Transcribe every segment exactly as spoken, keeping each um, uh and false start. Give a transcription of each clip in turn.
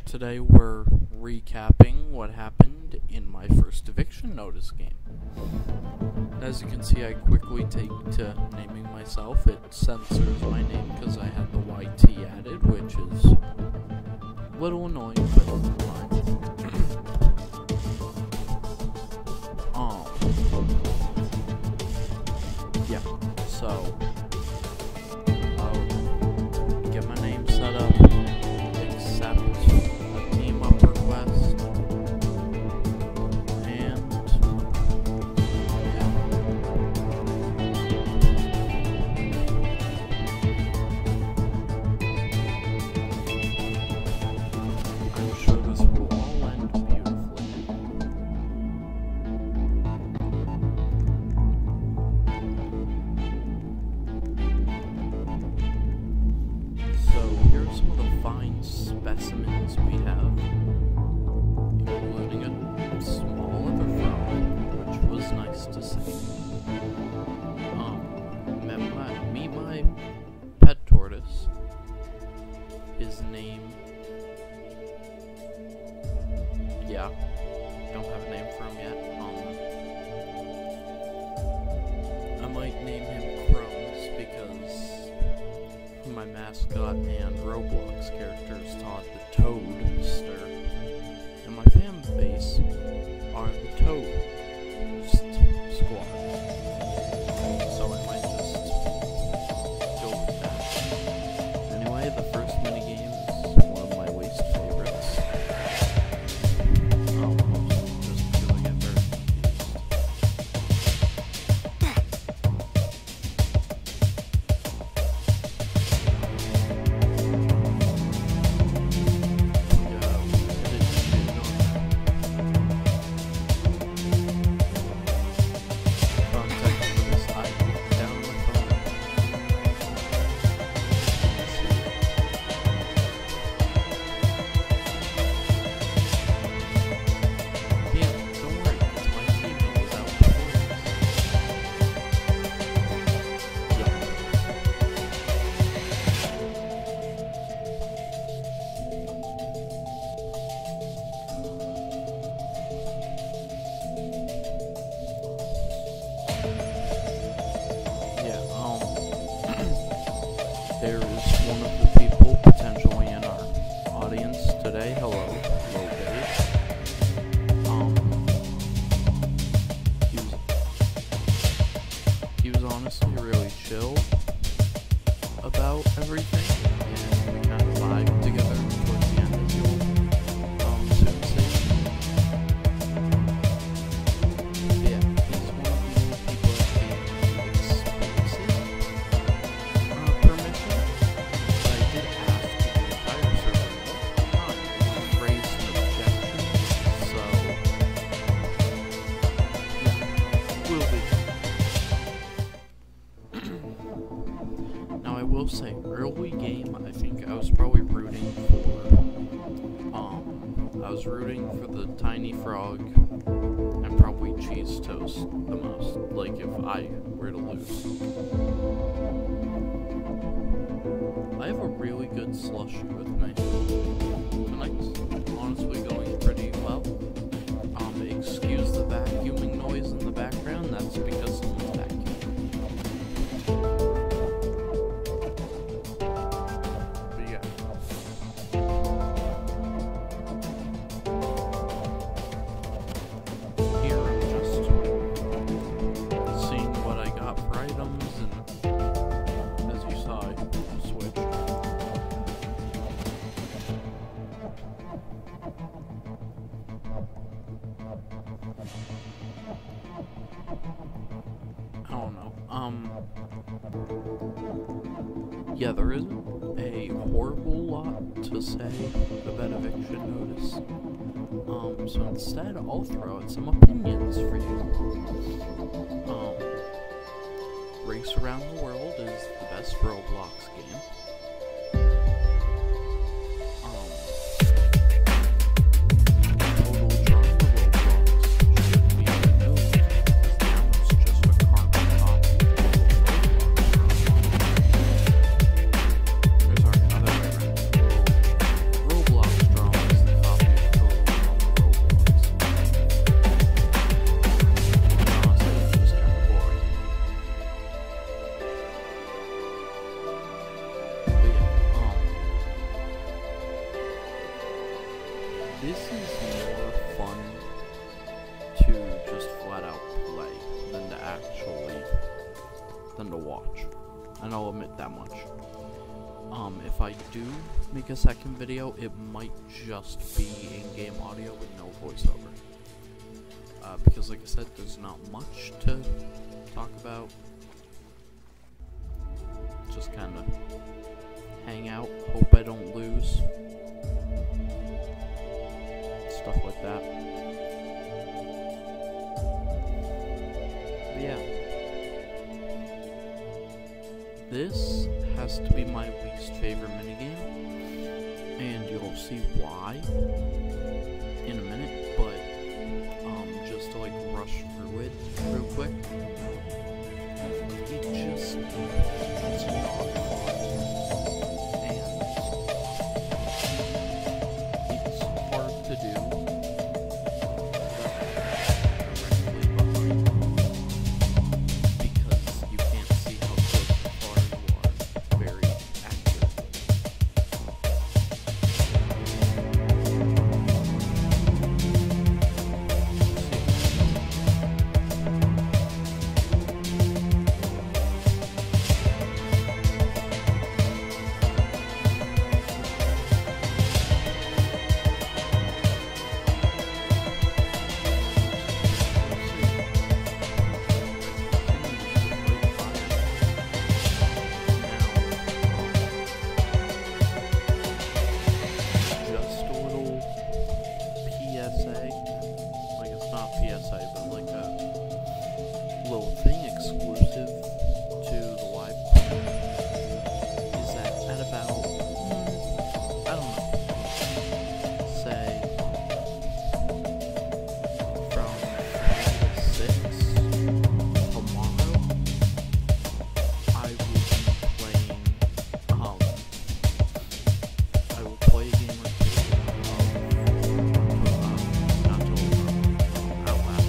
today we're recapping what happened in my first eviction notice game. As you can see, I quickly take to naming myself. It censors my name because I had the Y T added, which is a little annoying, but it's fine. um, yeah, so I'll get my name set up, accept a team up request, and I'm sure this will all end beautifully. So here's some of the fine specimens we have, including a small Everfrown, which was nice to see. Um, met my, meet my pet tortoise. His name, yeah, don't have a name for him yet. Um, I might name him Crumbs because my mascot and Roblox characters taught the Toadster, and my fan base are the Toast Squad. So I might just go with that. Anyway, the first minigame is one of my least favorites. Um, mostly just because I get very confused. There is one of the people potentially in our audience today. Hello, hello, Dave. Um, he was he was honestly really chill about everything, and we kind of vibed together towards the end, as you'll um soon see. Yeah, he's one of the only people that gave exclusive uh, permission. Now I will say, early game, I think I was probably rooting for, um, I was rooting for the Tiny Frog and probably Cheese Toast the most, like if I were to lose. I have a really good slushie with me. Tonight's honestly going pretty well. Um, excuse the vacuuming noise in the background, that's because someone's vacuuming. I don't know. Um, yeah, there isn't a horrible lot to say about eviction notice. Um, so instead, I'll throw out some opinions for you. Um, Race Around the World is the best Roblox game. Roblox drama is than to watch, and I'll admit that much. Um, if I do make a second video, it might just be in-game audio with no voiceover. Uh, because like I said, there's not much to talk about. Just kinda hang out, hope I don't lose. Stuff like that. But yeah. This has to be my least favorite minigame, and you'll see why in a minute, but um, just to like rush through it real quick, it just, it's not fun, and it's hard to do directly behind you, because you can't see how close and far you are very accurately. Little thing exclusive to the live stream is that at about, I don't know, say from three to six tomorrow, I will be playing, um, I will play a game or two of, um, not Total War, um, Outlast.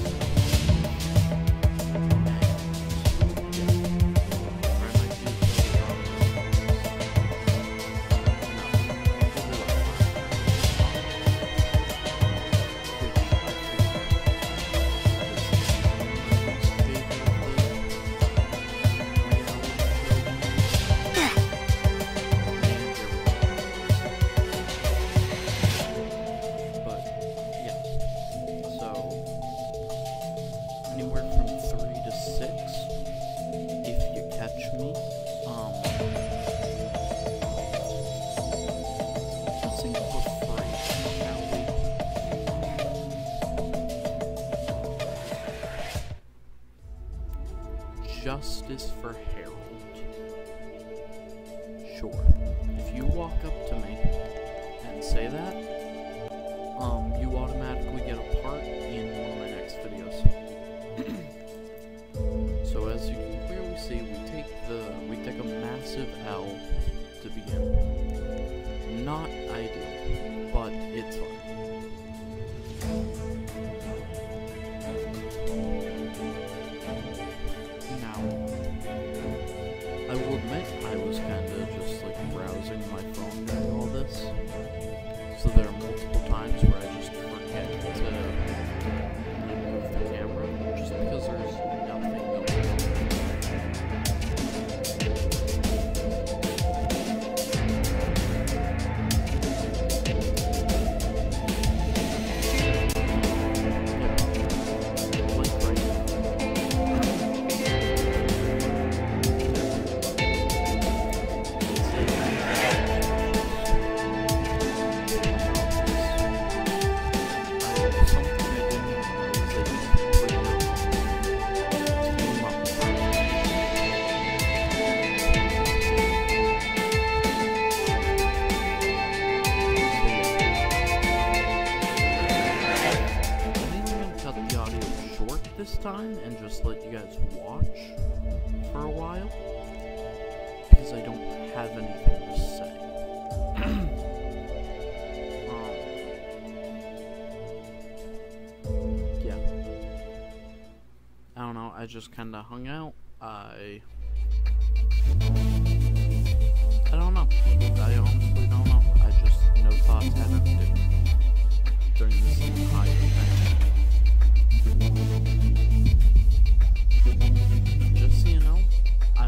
Anywhere from three to six, if you catch me. Um, let's think of a phrase, shall we? Justice for Harold. Sure. If you walk up to me and say that, um, you automatically get a part in one of my next videos. So as you can clearly see, we take the we take a massive L to begin. Not ideal, but it's fun. Now, I will admit I was kinda just like browsing my phone during all this. So there are multiple times where I just forget to remove the camera, just because there's nothing going on. Like right now. This time and just let you guys watch for a while because I don't have anything to say. um, yeah. I don't know, I just kinda hung out. I I don't know. I honestly don't know. I just no thoughts had anything during this entire thing. Just so you know, I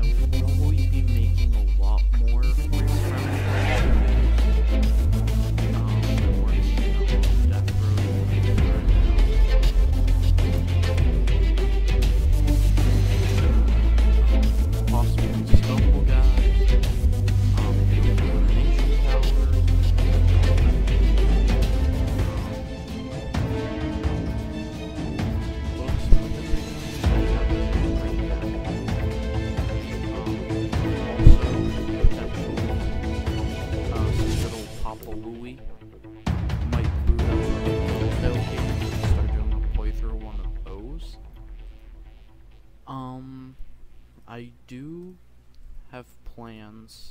I do have plans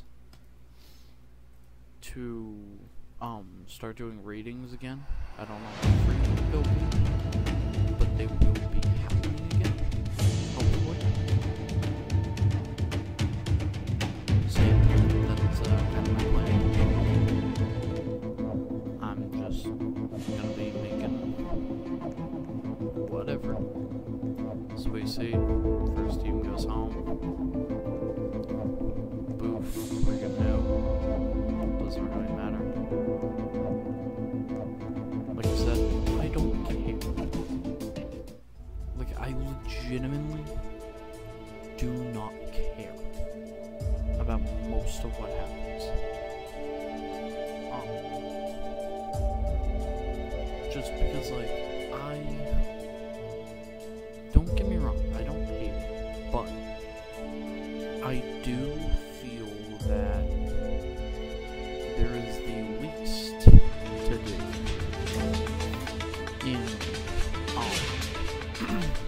to um start doing readings again. I don't know how frequent they'll be, but they will be happening again, hopefully. So yeah, that's uh, kind of my plan. I'm just gonna be making whatever. So we see, first team goes home. Boof, we're gonna know. Doesn't really matter. Like I said, I don't care. Like, I legitimately do not care about most of what happens. Um, just because, like, I... Don't get me wrong, I don't hate it, but I do feel that there is the least to do in, um,